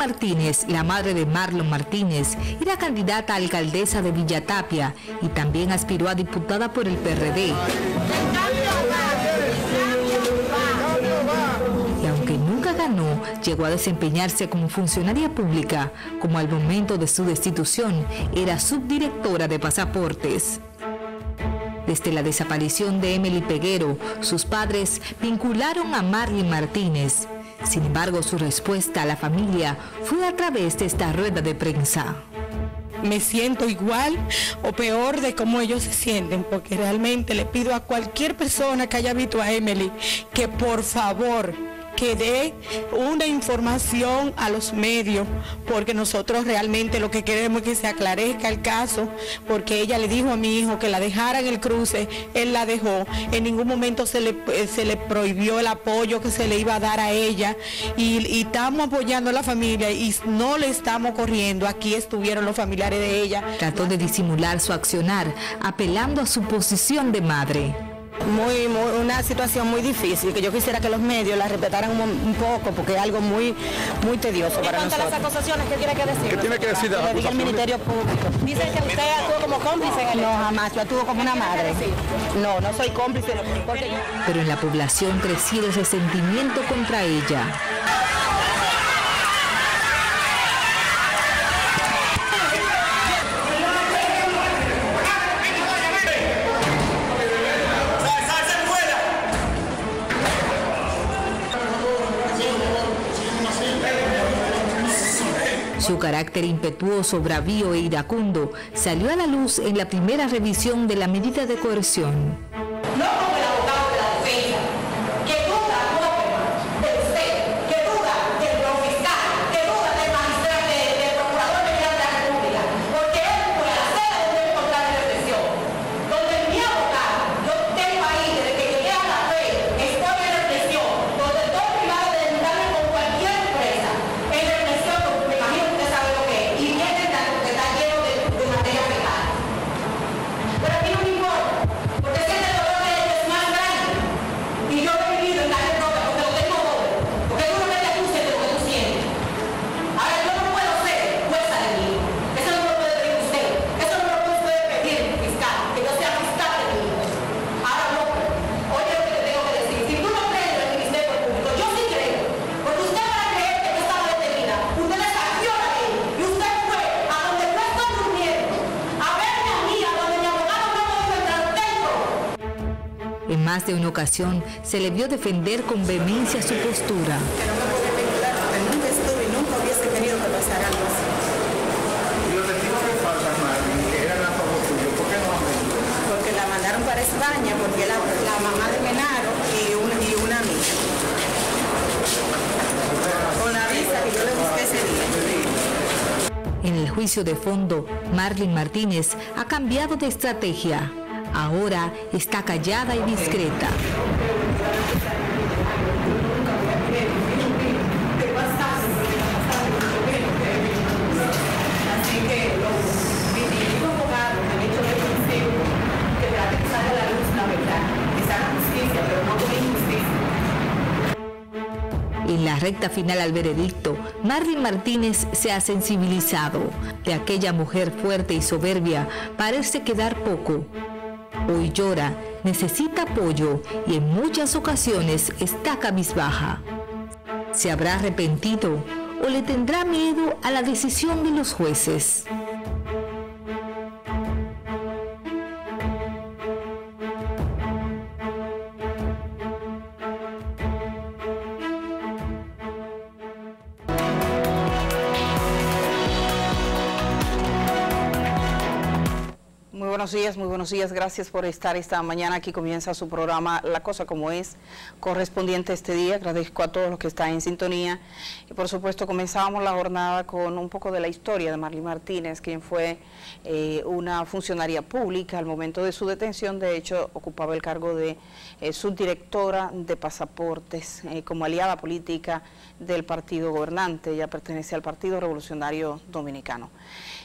Martínez, la madre de Marlon Martínez, era candidata a alcaldesa de Villa Tapia y también aspiró a diputada por el PRD. Y aunque nunca ganó, llegó a desempeñarse como funcionaria pública, como al momento de su destitución era subdirectora de pasaportes. Desde la desaparición de Emily Peguero, sus padres vincularon a Marlon Martínez. Sin embargo, su respuesta a la familia fue a través de esta rueda de prensa. Me siento igual o peor de cómo ellos se sienten, porque realmente le pido a cualquier persona que haya visto a Emily que por favor que dé una información a los medios, porque nosotros realmente lo que queremos es que se aclarezca el caso, porque ella le dijo a mi hijo que la dejara en el cruce, él la dejó, en ningún momento se le prohibió el apoyo que se le iba a dar a ella, y estamos apoyando a la familia y no le estamos corriendo. Aquí estuvieron los familiares de ella. Trató de disimular su accionar, apelando a su posición de madre. Una situación muy difícil, que yo quisiera que los medios la respetaran un poco, porque es algo muy tedioso para nosotros. En cuanto a las acusaciones, ¿qué tiene que decir? ¿Qué tiene que decir de las acusaciones? El Ministerio Público. Dicen que usted actuó como cómplice en el... No, jamás, yo actúo como una madre. No soy cómplice, porque yo... Pero en la población crecía el resentimiento contra ella. Su carácter impetuoso, bravío e iracundo salió a la luz en la primera revisión de la medida de coerción. No como el abogado de la defensa, que duda de usted, que duda del fiscal, que duda del magistrado, del procurador general de la República, porque él fue a la sede de un portal de represión, donde mi abogado, yo tengo ahí desde que llegué a la fe, estoy en represión, donde estoy privado de denunciarme con cualquier empresa, en represión, me imagino que usted sabe lo que es, y viene que está lleno de materia penal. Pero a mí no me importa, porque sé que el dolor de ellos es más grande, y yo he vivido en carne propia porque lo tengo doble, porque tú no te acuses de lo que tú sientes. Ahora yo no puedo ser jueza de mí, eso no me lo puede pedir usted, eso no me lo puede usted pedir fiscal, que yo sea fiscal de mí. Ahora no, oye lo que te tengo que decir, si tú no crees en el Ministerio Público, yo sí creo, porque usted para creer que yo estaba detenida, usted le saqueó la ley, y usted fue a donde yo estoy durmiendo, a verme a mí, a donde mi abogado no me iba a entrar dentro. En más de una ocasión se le vio defender con vehemencia su postura. Que no me puede vincular, porque nunca estuve y nunca hubiese querido que pasara algo así. Y los testigos que faltan, Marlon, que eran a favor tuyo, ¿por qué no han venido? Porque la mandaron para España, porque la mamá de Genaro y una amiga. Con la visa que yo le busqué ese día. En el juicio de fondo, Marlon Martínez ha cambiado de estrategia. Ahora está callada y discreta. Así que mis abogados me han hecho el consejo que trate de sacar a la luz la verdad, que se haga justicia, pero no con injusticia. En la recta final al veredicto, Marlon Martínez se ha sensibilizado. De aquella mujer fuerte y soberbia parece quedar poco. Hoy llora, necesita apoyo y en muchas ocasiones está cabizbaja. ¿Se habrá arrepentido o le tendrá miedo a la decisión de los jueces? Muy buenos días, gracias por estar esta mañana. Aquí comienza su programa La Cosa Como Es, correspondiente a este día. Agradezco a todos los que están en sintonía. Y por supuesto comenzamos la jornada con un poco de la historia de Marlon Martínez, quien fue una funcionaria pública al momento de su detención. De hecho, ocupaba el cargo de subdirectora de pasaportes como aliada política del partido gobernante. Ella pertenece al Partido Revolucionario Dominicano.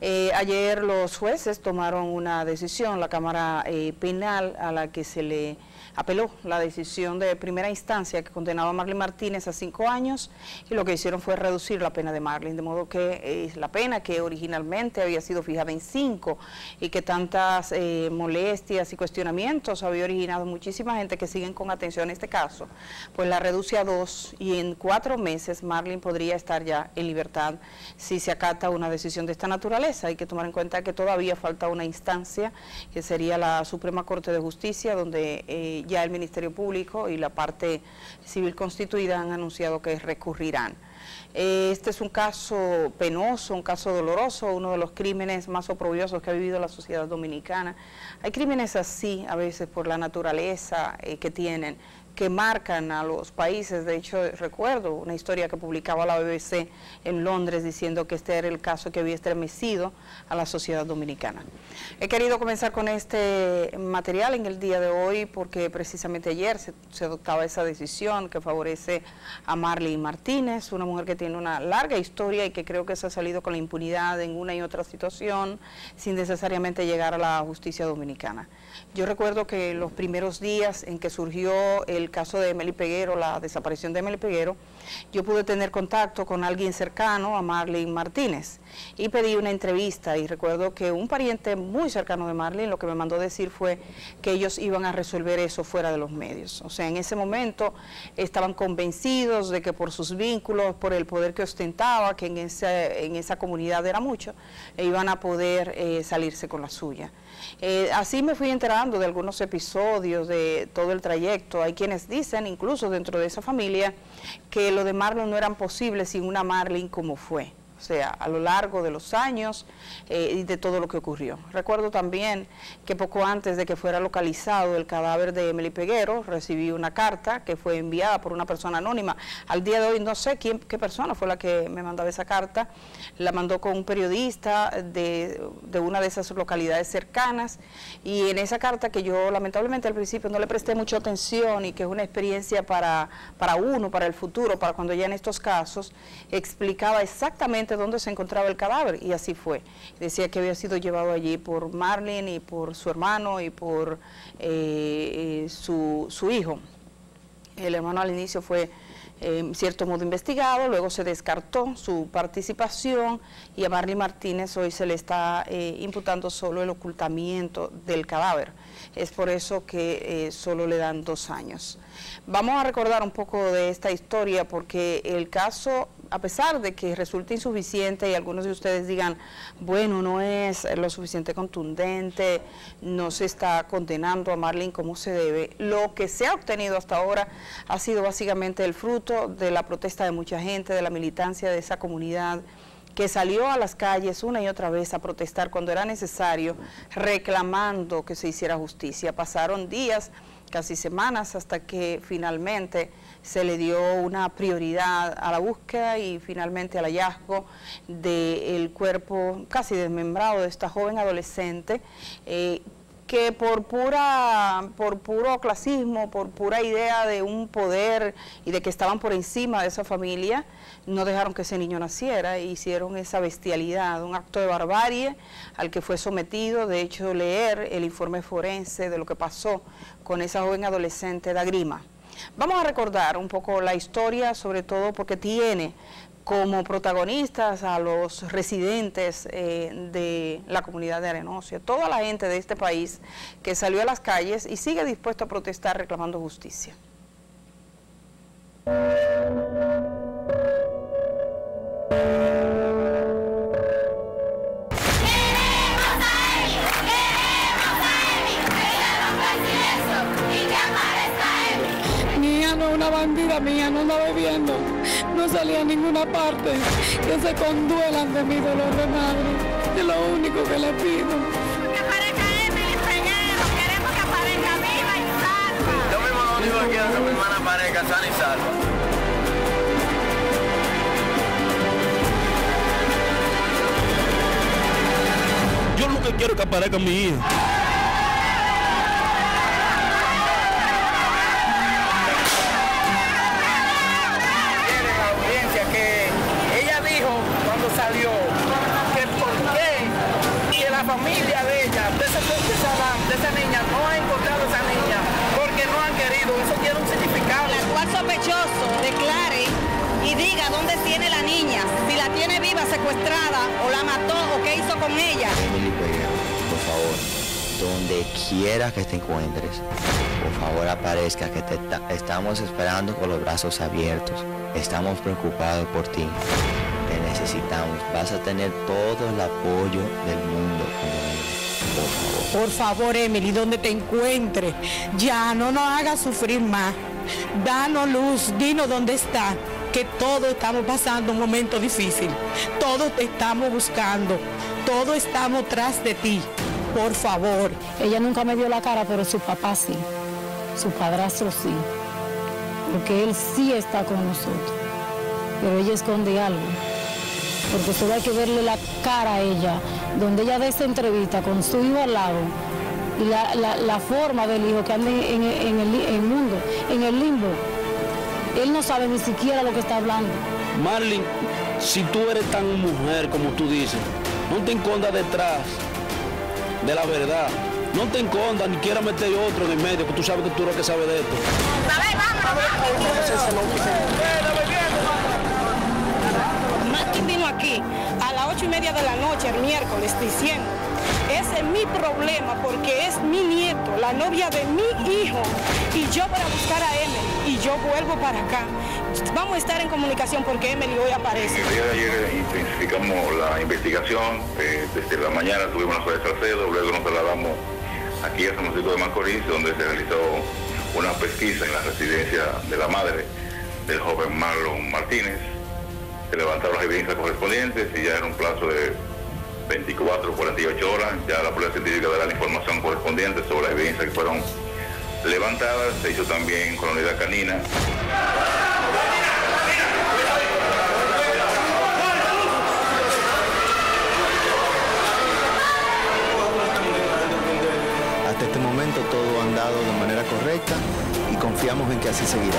Ayer los jueces tomaron una decisión, la Cámara Penal, a la que se le apeló la decisión de primera instancia que condenaba a Marlene Martínez a 5 años, y lo que hicieron fue reducir la pena de Marlene, de modo que la pena que originalmente había sido fijada en 5 y que tantas molestias y cuestionamientos había originado muchísima gente que siguen con atención este caso, pues la reduce a 2 y en 4 meses Marlene podría estar ya en libertad si se acata una decisión de esta naturaleza. Hay que tomar en cuenta que todavía falta una instancia que sería la Suprema Corte de Justicia, donde ya el Ministerio Público y la parte civil constituida han anunciado que recurrirán. Este es un caso penoso, un caso doloroso, uno de los crímenes más oprobiosos que ha vivido la sociedad dominicana. Hay crímenes así, a veces por la naturaleza que tienen, que marcan a los países. De hecho, recuerdo una historia que publicaba la BBC en Londres diciendo que este era el caso que había estremecido a la sociedad dominicana. He querido comenzar con este material en el día de hoy porque precisamente ayer se adoptaba esa decisión que favorece a Marlene Martínez, una mujer que tiene una larga historia y que creo que se ha salido con la impunidad en una y otra situación sin necesariamente llegar a la justicia dominicana. Yo recuerdo que los primeros días en que surgió el caso de Emely Peguero, la desaparición de Emely Peguero, yo pude tener contacto con alguien cercano a Marlene Martínez y pedí una entrevista, y recuerdo que un pariente muy cercano de Marlene lo que me mandó decir fue que ellos iban a resolver eso fuera de los medios. O sea, en ese momento estaban convencidos de que por sus vínculos, por el poder que ostentaba, que en esa comunidad era mucho, iban a poder salirse con la suya. Así me fui enterando de algunos episodios de todo el trayecto. Hay quienes dicen, incluso dentro de esa familia, que lo de Marlene no eran posible sin una Marlene como fue. O sea, a lo largo de los años y de todo lo que ocurrió. Recuerdo también que poco antes de que fuera localizado el cadáver de Emely Peguero, recibí una carta que fue enviada por una persona anónima. Al día de hoy no sé qué persona fue la que me mandaba esa carta. La mandó con un periodista de una de esas localidades cercanas, y en esa carta, que yo lamentablemente al principio no le presté mucha atención y que es una experiencia para uno, para el futuro, para cuando ya en estos casos, explicaba exactamente dónde se encontraba el cadáver, y así fue. Decía que había sido llevado allí por Marlene y por su hermano y por su hijo. El hermano al inicio fue en cierto modo investigado, luego se descartó su participación, y a Marlene Martínez hoy se le está imputando solo el ocultamiento del cadáver. Es por eso que solo le dan 2 años. Vamos a recordar un poco de esta historia porque el caso, a pesar de que resulta insuficiente y algunos de ustedes digan, bueno, no es lo suficiente contundente, no se está condenando a Marlene como se debe, lo que se ha obtenido hasta ahora ha sido básicamente el fruto de la protesta de mucha gente, de la militancia de esa comunidad, que salió a las calles una y otra vez a protestar cuando era necesario, reclamando que se hiciera justicia. Pasaron días, casi semanas, hasta que finalmente se le dio una prioridad a la búsqueda y finalmente al hallazgo del cuerpo casi desmembrado de esta joven adolescente, que por puro clasismo, por pura idea de un poder y de que estaban por encima de esa familia, no dejaron que ese niño naciera e hicieron esa bestialidad, un acto de barbarie al que fue sometido. De hecho, leer el informe forense de lo que pasó con esa joven adolescente da grima. Vamos a recordar un poco la historia, sobre todo porque tiene como protagonistas a los residentes de la comunidad de Arenosia, toda la gente de este país que salió a las calles y sigue dispuesto a protestar reclamando justicia. Una bandida mía, no anda bebiendo, no salía a ninguna parte, que se conduelan de mi dolor de madre, es lo único que le pido. Que aparezca Emely Peguero, queremos que aparezca viva y salva. Yo mismo lo único que quiero es que mi hermana aparezca sana y salva. Yo lo que quiero es que aparezca mi hija. Salió que por qué niña, no ha encontrado a esa niña porque no han querido. Eso tiene un significado. El actual sospechoso declare y diga dónde tiene la niña, si la tiene viva, secuestrada, o la mató, o qué hizo con ella. Emily Peguero, por favor, donde quiera que te encuentres, por favor aparezca, que te estamos esperando con los brazos abiertos. Estamos preocupados por ti. Te necesitamos. Vas a tener todo el apoyo del mundo. Por favor. Por favor, Emily, donde te encuentres, ya no nos hagas sufrir más. Danos luz, dinos dónde está, que todos estamos pasando un momento difícil. Todos te estamos buscando, todos estamos tras de ti. Por favor. Ella nunca me dio la cara, pero su papá sí, su padrastro sí, porque él sí está con nosotros, pero ella esconde algo, porque solo hay que verle la cara a ella, donde ella da esa entrevista con su hijo al lado, y la forma del hijo que anda en el mundo, en el limbo. Él no sabe ni siquiera lo que está hablando. Marlene, si tú eres tan mujer como tú dices, no te escondas detrás de la verdad. No te escondas ni quieras meter otro en el medio, que tú sabes que tú eres el que sabe de esto. Martín vino aquí a las 8:30 de la noche, el miércoles, diciendo, ese es mi problema porque es mi nieto, la novia de mi hijo, y yo voy a buscar a Emily y yo vuelvo para acá. Vamos a estar en comunicación porque Emily hoy aparece. El día de ayer intensificamos la investigación, desde la mañana tuvimos la ciudad de Salcedo, luego nos trasladamos aquí a San Francisco de Macorís, donde se realizó una pesquisa en la residencia de la madre del joven Marlon Martínez. Se levantaron las evidencias correspondientes y ya en un plazo de 24 o 48 horas, ya la policía científica dará la información correspondiente sobre las evidencias que fueron levantadas. Se hizo también con la unidad canina. Hasta este momento todo ha andado de manera correcta y confiamos en que así seguirá.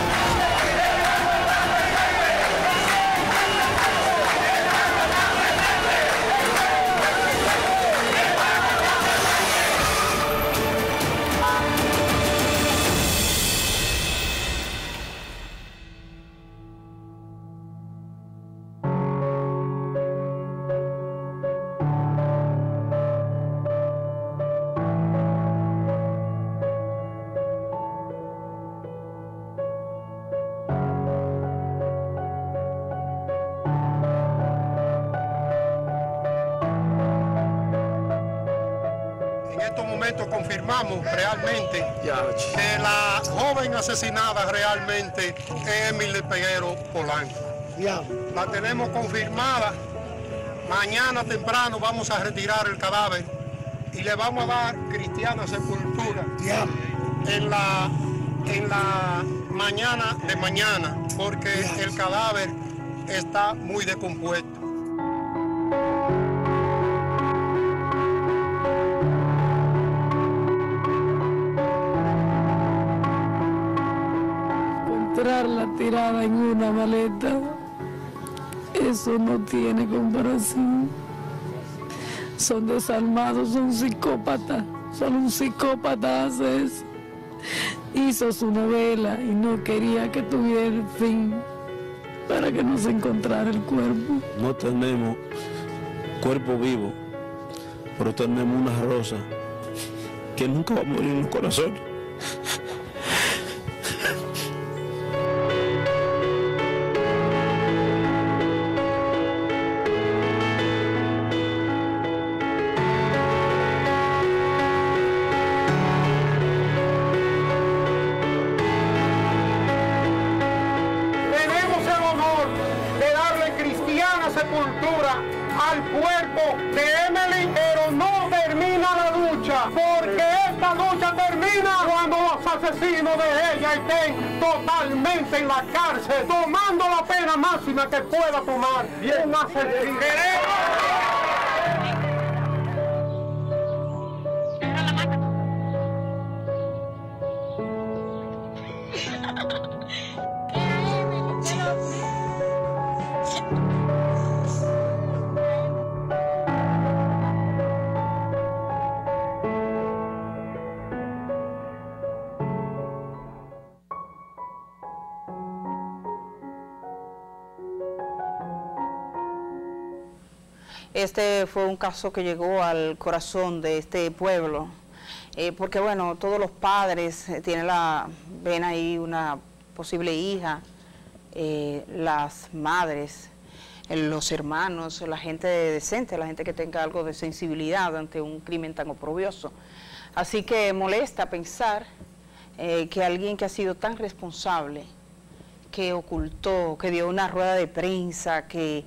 Confirmamos realmente que la joven asesinada realmente es Emily Peguero Polanco. La tenemos confirmada. Mañana temprano vamos a retirar el cadáver y le vamos a dar cristiana sepultura en la mañana de mañana, porque el cadáver está muy descompuesto. La tirada en una maleta, eso no tiene comparación. Son desalmados, son psicópatas, solo un psicópata hace eso. Hizo su novela y no quería que tuviera el fin para que no se encontrara el cuerpo. No tenemos cuerpo vivo, pero tenemos una rosa que nunca va a morir en el corazón. Sepultura al cuerpo de Emily, pero no termina la lucha, porque esta lucha termina cuando los asesinos de ella estén totalmente en la cárcel, tomando la pena máxima que pueda tomar un asesino. Este fue un caso que llegó al corazón de este pueblo, porque bueno, todos los padres ven ahí una posible hija, las madres, los hermanos, la gente decente, la gente que tenga algo de sensibilidad ante un crimen tan oprobioso. Así que molesta pensar que alguien que ha sido tan responsable, que ocultó, que dio una rueda de prensa, que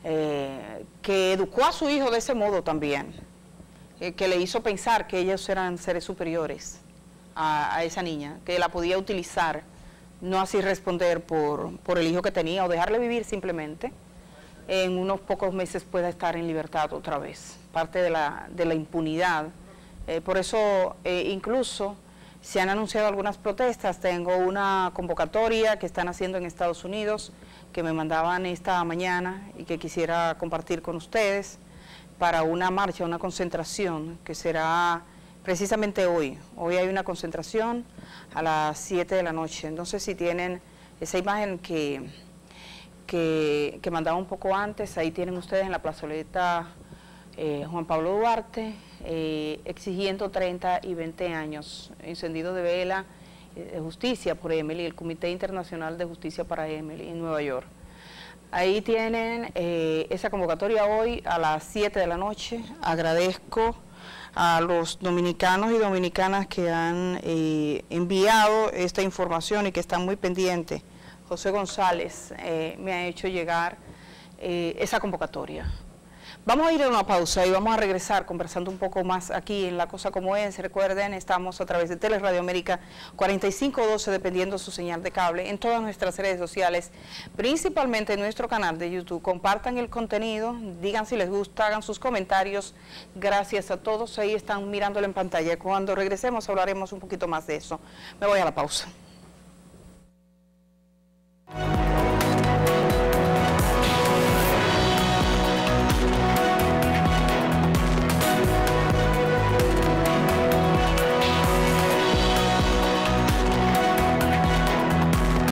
educó a su hijo de ese modo también, que le hizo pensar que ellos eran seres superiores a esa niña, que la podía utilizar, no así responder por el hijo que tenía o dejarle vivir simplemente, en unos pocos meses pueda estar en libertad otra vez, parte de la impunidad. Por eso incluso se han anunciado algunas protestas. Tengo una convocatoria que están haciendo en Estados Unidos, que me mandaban esta mañana y que quisiera compartir con ustedes, para una marcha, una concentración que será precisamente hoy. Hoy hay una concentración a las 7 de la noche. Entonces, si tienen esa imagen que mandaba un poco antes, ahí tienen ustedes en la plazoleta Juan Pablo Duarte, exigiendo 30 y 20 años, encendido de vela de justicia por Emily, el Comité Internacional de Justicia para Emily en Nueva York. Ahí tienen esa convocatoria hoy a las 7 de la noche. Agradezco a los dominicanos y dominicanas que han enviado esta información y que están muy pendientes. José González me ha hecho llegar esa convocatoria. Vamos a ir a una pausa y vamos a regresar conversando un poco más aquí en La Cosa Como Es. Recuerden, estamos a través de Teleradio América 4512, dependiendo su señal de cable, en todas nuestras redes sociales, principalmente en nuestro canal de YouTube. Compartan el contenido, digan si les gusta, hagan sus comentarios. Gracias a todos, ahí están mirándolo en pantalla. Cuando regresemos hablaremos un poquito más de eso. Me voy a la pausa.